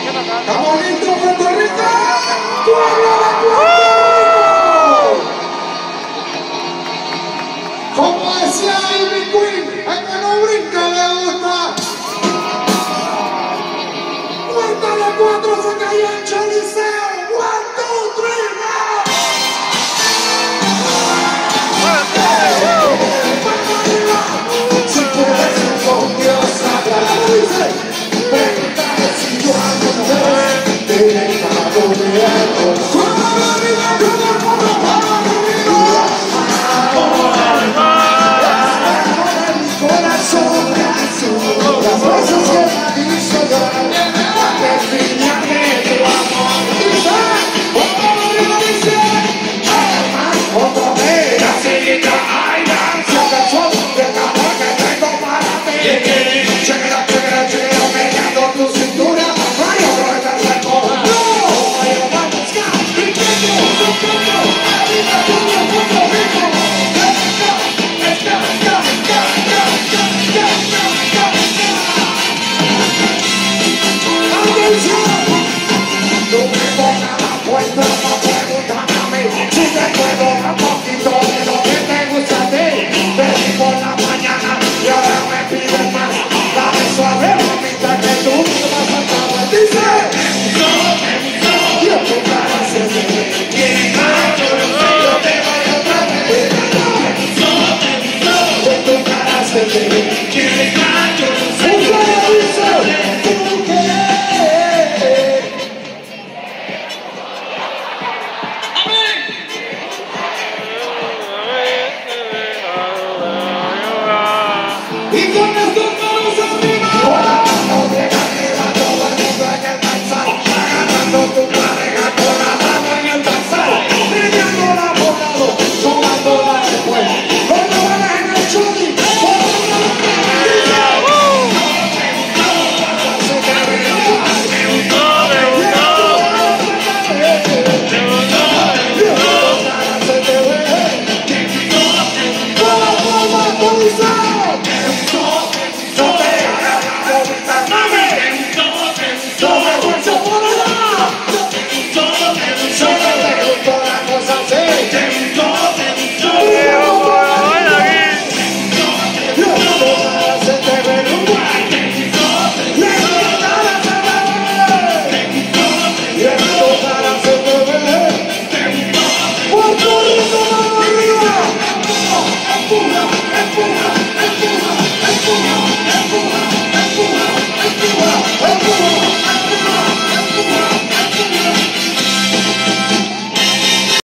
¡Estamos listos, Puerto Rico! ¡Pueblo de Puerto Rico! Como decía Ivy Queen, el que no brinca le gusta. Puerta de 4 se cayó el Choliseo. 1, 2, 3, now. Si puedes con Dios hablar, pregúntale si yo alguna vez te he dejado de